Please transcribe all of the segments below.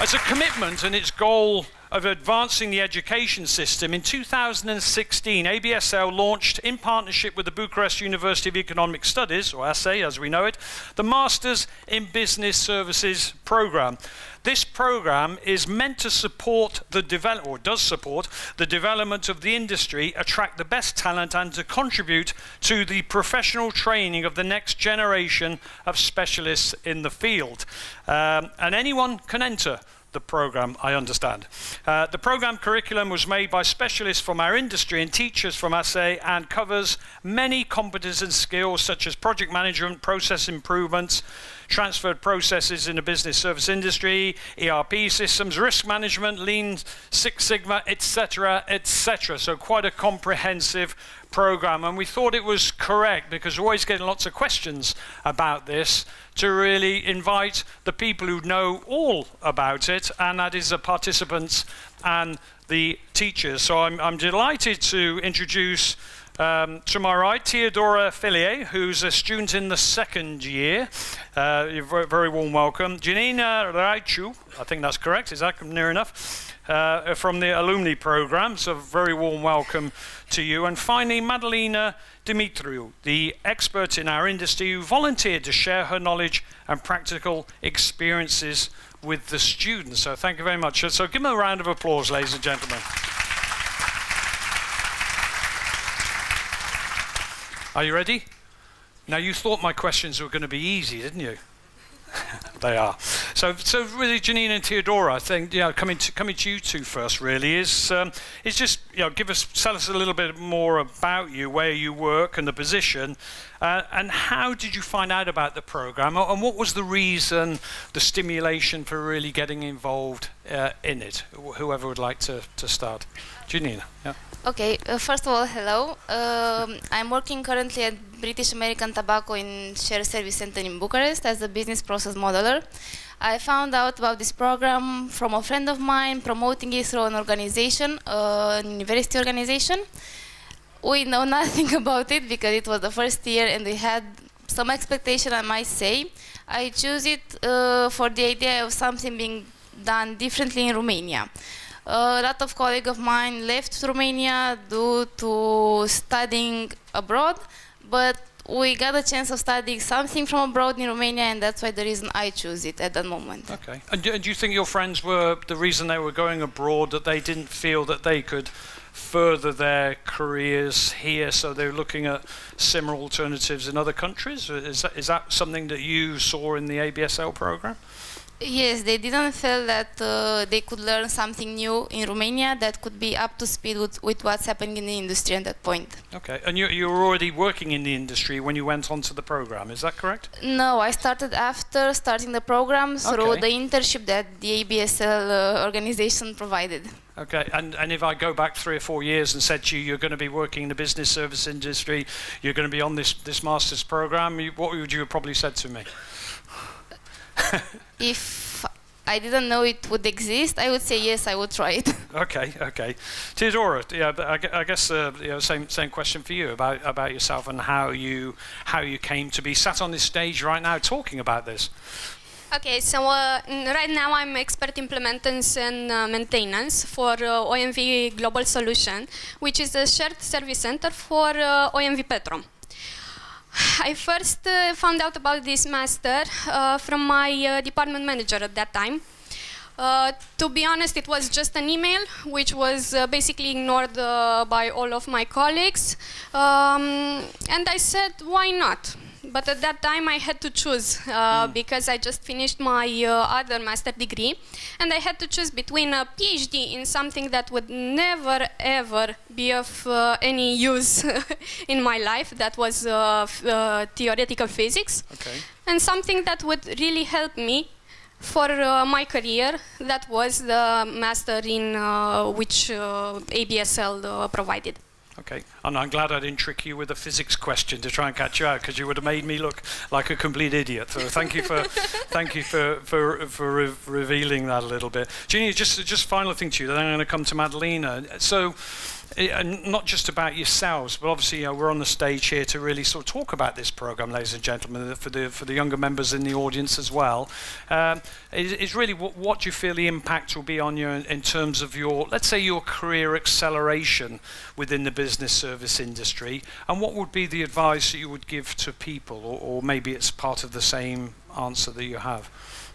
As a commitment and its goal of advancing the education system, in 2016, ABSL launched, in partnership with the Bucharest University of Economic Studies, or ASE as we know it, the Masters in Business Services program. This program is meant to support the development of the industry, attract the best talent, and to contribute to the professional training of the next generation of specialists in the field. And anyone can enter the program, I understand. The program curriculum was made by specialists from our industry and teachers from ASE and covers many competencies and skills such as project management, process improvements, transferred processes in the business service industry, ERP systems, risk management, Lean Six Sigma, etc., etc. So quite a comprehensive program, and we thought it was correct, because we're always getting lots of questions about this, to really invite the people who know all about it, and that is the participants and the teachers. So I'm delighted to introduce to my right, Teodora Felie, who's a student in the second year. Very warm welcome. Geanina Raiciu, I think that's correct, is that near enough? From the alumni program, so very warm welcome to you. And finally, Mădălina Dimitriu, the expert in our industry who volunteered to share her knowledge and practical experiences with the students. So thank you very much. So give them a round of applause, ladies and gentlemen. Are you ready? Now, you thought my questions were going to be easy, didn't you? They are. So really, Geanina and Teodora, I think, coming to you two first, really, is just, tell us a little bit more about you, where you work and the position, and how did you find out about the program, and what was the reason, the stimulation for really getting involved in it? Whoever would like to start. Geanina, yeah. Okay, first of all, hello. I'm working currently at British American Tobacco in Share Service Center in Bucharest as a business process modeler. I found out about this program from a friend of mine promoting it through an organization, an university organization. We know nothing about it because it was the first year and we had some expectation, I might say. I chose it for the idea of something being done differently in Romania. A lot of colleagues of mine left Romania due to studying abroad, but we got a chance of studying something from abroad in Romania, and that's why the reason I chose it at that moment. Okay. And do you think your friends were, the reason they were going abroad, that they didn't feel that they could further their careers here, so they were looking at similar alternatives in other countries? Is that something that you saw in the ABSL program? Yes, they didn't feel that they could learn something new in Romania that could be up to speed with what's happening in the industry at that point. Okay, and you were already working in the industry when you went onto the program, is that correct? No, I started after starting the program through the internship that the ABSL organization provided. Okay, and if I go back 3 or 4 years and said to you, you're going to be working in the business service industry, you're going to be on this master's program, what would you have probably said to me? If I didn't know it would exist, I would say yes, I would try it. Okay, okay. Teodora, yeah, I guess same question for you about yourself and how you came to be sat on this stage right now talking about this. Okay, so right now I'm expert implementers and maintenance for OMV Global Solution, which is a shared service center for OMV Petrom. I first found out about this master from my department manager at that time. To be honest, it was just an email, which was basically ignored by all of my colleagues. And I said, why not? But at that time I had to choose because I just finished my other master degree, and I had to choose between a PhD in something that would never ever be of any use in my life, that was theoretical physics, and something that would really help me for my career, that was the master in which ABSL provided. Okay, and I'm glad I didn't trick you with a physics question to try and catch you out, because you would have made me look like a complete idiot. So thank you for revealing that a little bit. Geanina, just final thing to you, then I'm going to come to Mădălina. So not just about yourselves, but obviously we're on the stage here to really sort of talk about this program, ladies and gentlemen, for the younger members in the audience as well. Is really what do you feel the impact will be on you in terms of your, let's say, your career acceleration within the business service industry, and what would be the advice that you would give to people, or maybe it's part of the same answer that you have?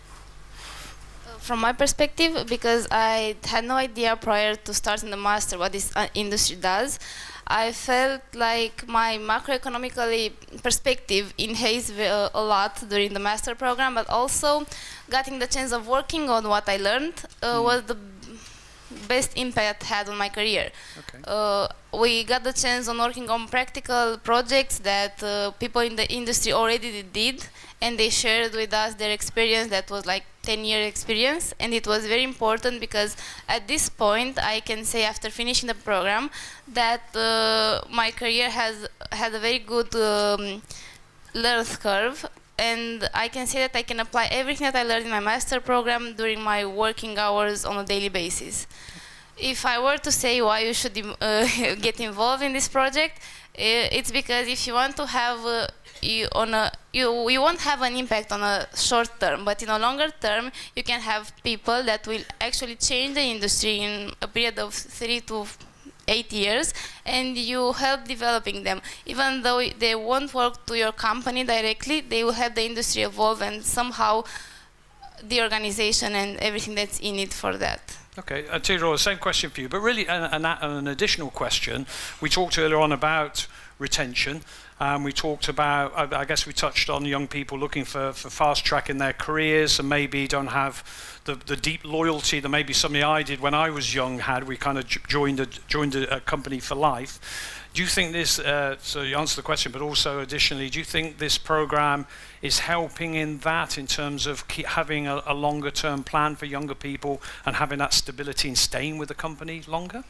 From my perspective, because I had no idea prior to starting the master what this industry does, I felt like my macroeconomically perspective enhanced a lot during the master program, but also getting the chance of working on what I learned was the best impact it had on my career. Okay. We got the chance on working on practical projects that people in the industry already did, and they shared with us their experience that was like 10-year experience, and it was very important because at this point I can say, after finishing the program, that my career has had a very good learning curve, and I can say that I can apply everything that I learned in my master program during my working hours on a daily basis. If I were to say why you should get involved in this project, it's because if you want to have you won't have an impact on a short term, but in a longer term you can have people that will actually change the industry in a period of 3 to 8 years, and you help developing them. Even though they won't work to your company directly, they will help the industry evolve, and somehow the organization and everything that's in it for that. Okay, Teodora, same question for you, but really an additional question. We talked earlier on about retention. We talked about, I guess we touched on young people looking for fast track in their careers and maybe don't have the deep loyalty that maybe something I did when I was young had. We kind of joined a company for life. Do you think this, so you answer the question, but also additionally, do you think this program is helping in that, in terms of having a longer term plan for younger people and having that stability and staying with the company longer?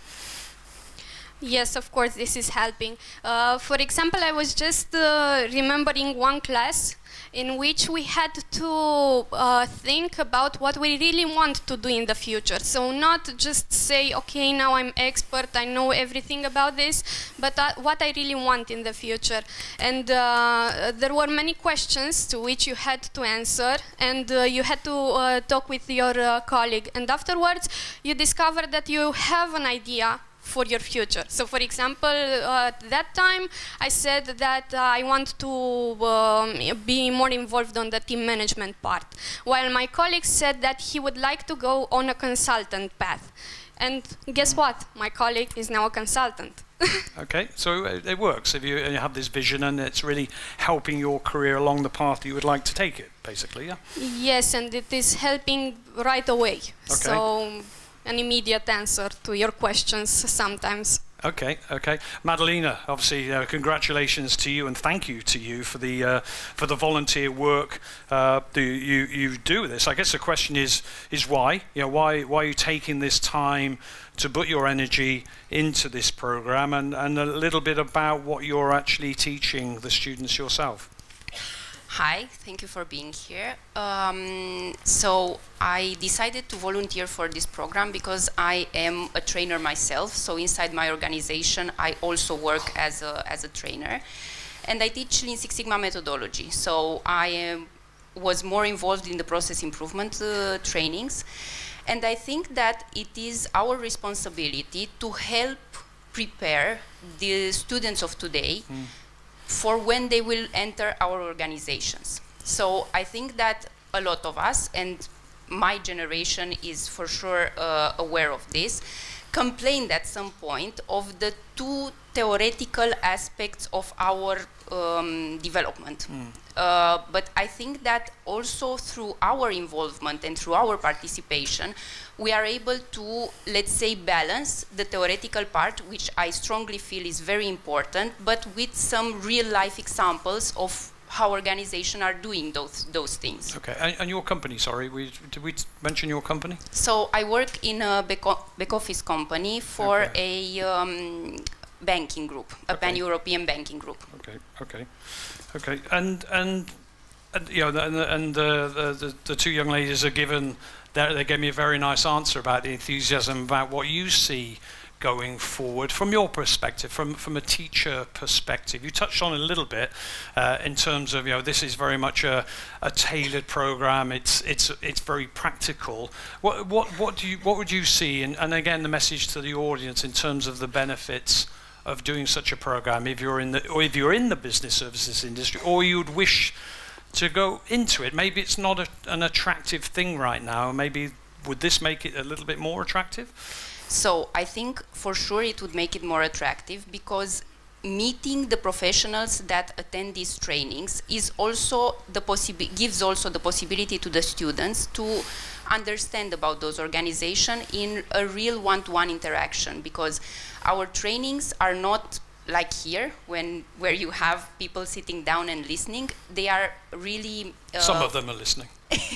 Yes, of course, this is helping. For example, I was just remembering one class in which we had to think about what we really want to do in the future. So not just say, okay, now I'm expert, I know everything about this, but what I really want in the future. And there were many questions to which you had to answer, and you had to talk with your colleague. And afterwards, you discover that you have an idea for your future. So for example, at that time I said that I want to be more involved on the team management part, while my colleague said that he would like to go on a consultant path. And guess what? My colleague is now a consultant. Okay, so it works if you have this vision, and it's really helping your career along the path that you would like to take it, basically, yeah? Yes, and it is helping right away. Okay. So an immediate answer to your questions sometimes. Okay, okay. Mădălina, obviously, congratulations to you and thank you to you for the volunteer work you do with this. I guess the question is why? You know, why are you taking this time to put your energy into this program, and a little bit about what you're actually teaching the students yourself? Hi, thank you for being here. So I decided to volunteer for this program because I am a trainer myself. So inside my organization, I also work as a trainer, and I teach Lean Six Sigma methodology. So I was more involved in the process improvement trainings, and I think that it is our responsibility to help prepare the students of today for when they will enter our organizations. So I think that a lot of us, and my generation is for sure aware of this, complained at some point of the too theoretical aspects of our development. But I think that also through our involvement and through our participation, we are able to, let's say, balance the theoretical part, which I strongly feel is very important, but with some real-life examples of how organizations are doing those things. Okay, and your company, sorry, did we mention your company? So I work in a back office company for a banking group, a pan-European banking group. Okay, okay, okay. And you know, the two young ladies are given. They gave me a very nice answer about the enthusiasm, about what you see going forward from your perspective, from a teacher perspective? You touched on it a little bit in terms of, you know, this is very much a tailored program. It's very practical. What would you see, and again the message to the audience in terms of the benefits of doing such a program if you're in the business services industry, or you would wish to go into it? Maybe it's not an attractive thing right now. Maybe would this make it a little bit more attractive? So I think for sure it would make it more attractive, because meeting the professionals that attend these trainings is also gives also the possibility to the students to understand about those organizations in a real one-to-one interaction, because our trainings are not like here, where you have people sitting down and listening. They are really... Some of them are listening.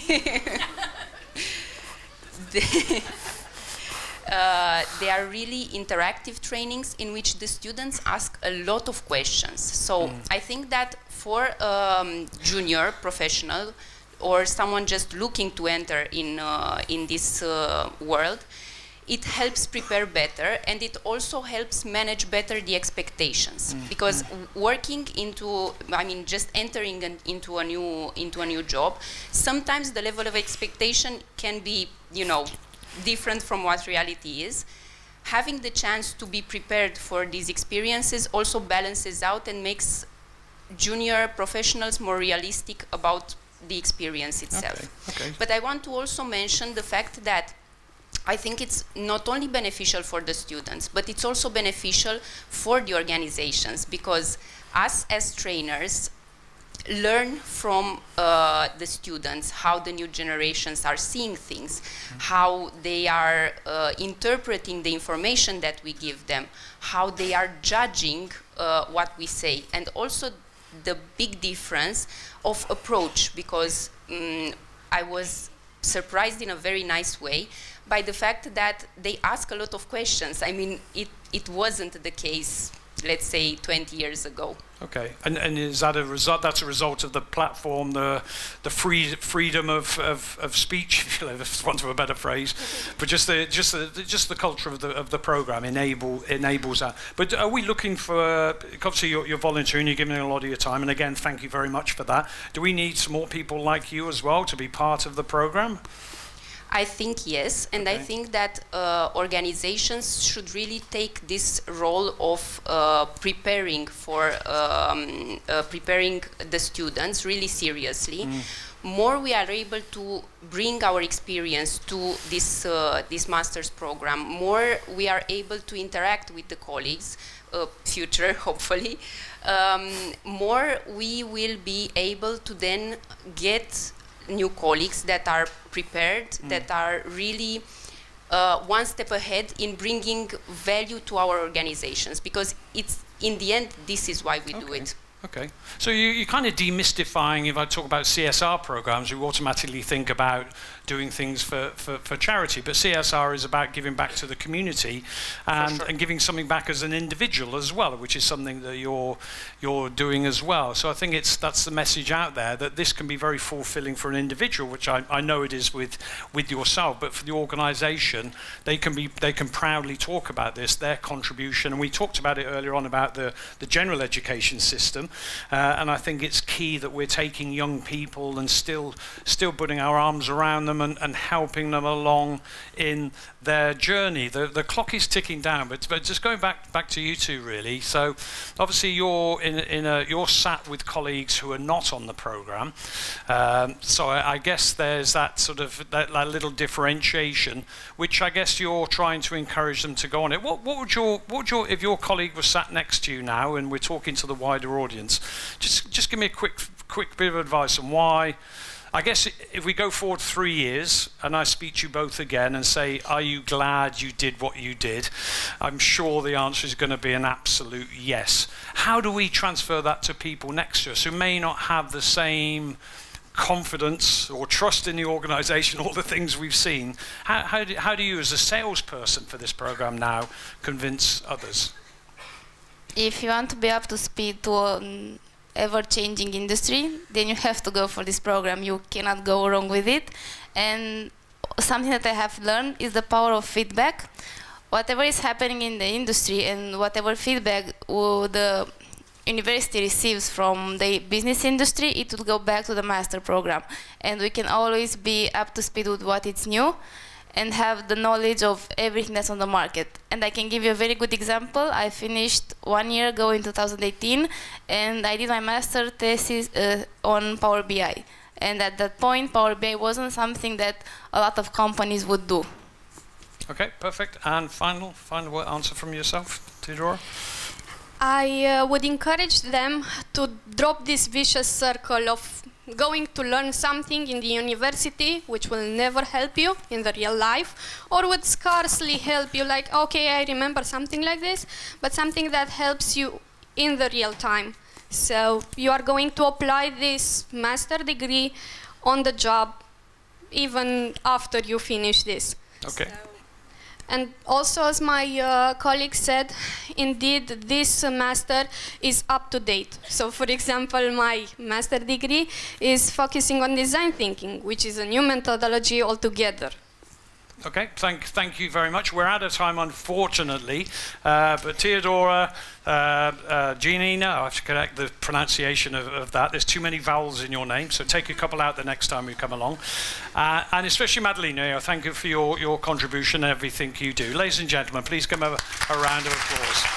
They are really interactive trainings in which the students ask a lot of questions. So I think that for junior professional or someone just looking to enter in this world, it helps prepare better, and it also helps manage better the expectations. Because working into, I mean, just entering into a new job, sometimes the level of expectation can be, you know, different from what reality is. Having the chance to be prepared for these experiences also balances out and makes junior professionals more realistic about the experience itself. Okay. But I want to also mention the fact that I think it's not only beneficial for the students, but it's also beneficial for the organizations, because us as trainers learn from the students how the new generations are seeing things, how they are interpreting the information that we give them, how they are judging what we say, and also the big difference of approach, because I was surprised in a very nice way by the fact that they ask a lot of questions. I mean, it wasn't the case, let's say, 20 years ago. Okay, and is that a result? That's a result of the platform, the freedom of speech, if you want to have a better phrase, but just the culture of the program enables that. But are we looking for? Obviously, you're volunteering, you're giving a lot of your time, and again, thank you very much for that. Do we need some more people like you as well to be part of the program? I think yes, and I think that organizations should really take this role of preparing the students really seriously. More we are able to bring our experience to this master's program, more we are able to interact with the colleagues, future hopefully, more we will be able to then get new colleagues that are prepared, that are really one step ahead in bringing value to our organizations, because it's, in the end, this is why we do it. Okay, so you're kind of demystifying. If I talk about CSR programs, you automatically think about doing things for charity, but CSR is about giving back to the community and giving something back as an individual as well, which is something that you're doing as well. So I think that's the message out there, that this can be very fulfilling for an individual, which I know it is with yourself, but for the organization, they can proudly talk about this, their contribution. And we talked about it earlier on about the general education system, and I think it's key that we're taking young people and still putting our arms around them and helping them along in their journey. The clock is ticking down, but just going back to you two really. So obviously you're sat with colleagues who are not on the program. So I guess there's that sort of that little differentiation, which I guess you're trying to encourage them to go on it. What would your if your colleague was sat next to you now and we're talking to the wider audience, just give me a quick bit of advice on why. I guess if we go forward 3 years and I speak to you both again and say, are you glad you did what you did? I'm sure the answer is going to be an absolute yes. How do we transfer that to people next to us who may not have the same confidence or trust in the organization, all the things we've seen? How do you, as a salesperson for this program now, convince others? If you want to be up to speed to an ever-changing industry, then you have to go for this program. You cannot go wrong with it. And something that I have learned is the power of feedback. whatever is happening in the industry and whatever feedback the university receives from the business industry, it will go back to the master program. And we can always be up to speed with what is new and have the knowledge of everything that's on the market. And I can give you a very good example. I finished 1 year ago in 2018, and I did my master thesis on Power BI. And at that point, Power BI wasn't something that a lot of companies would do. Okay, perfect. And final answer from yourself, Teodora? I would encourage them to drop this vicious circle of going to learn something in the university which will never help you in the real life, or would scarcely help you, like, okay, I remember something like this, but something that helps you in the real time. So you are going to apply this master degree on the job even after you finish this. Okay. And also, as my colleague said, indeed, this master is up to date. So, for example, my master degree is focusing on design thinking, which is a new methodology altogether. Okay, thank you very much. We're out of time, unfortunately. But Teodora, Geanina, I have to correct the pronunciation of that. There's too many vowels in your name, so take a couple out the next time you come along. And especially Mădălina, thank you for your contribution and everything you do. Ladies and gentlemen, please give a round of applause.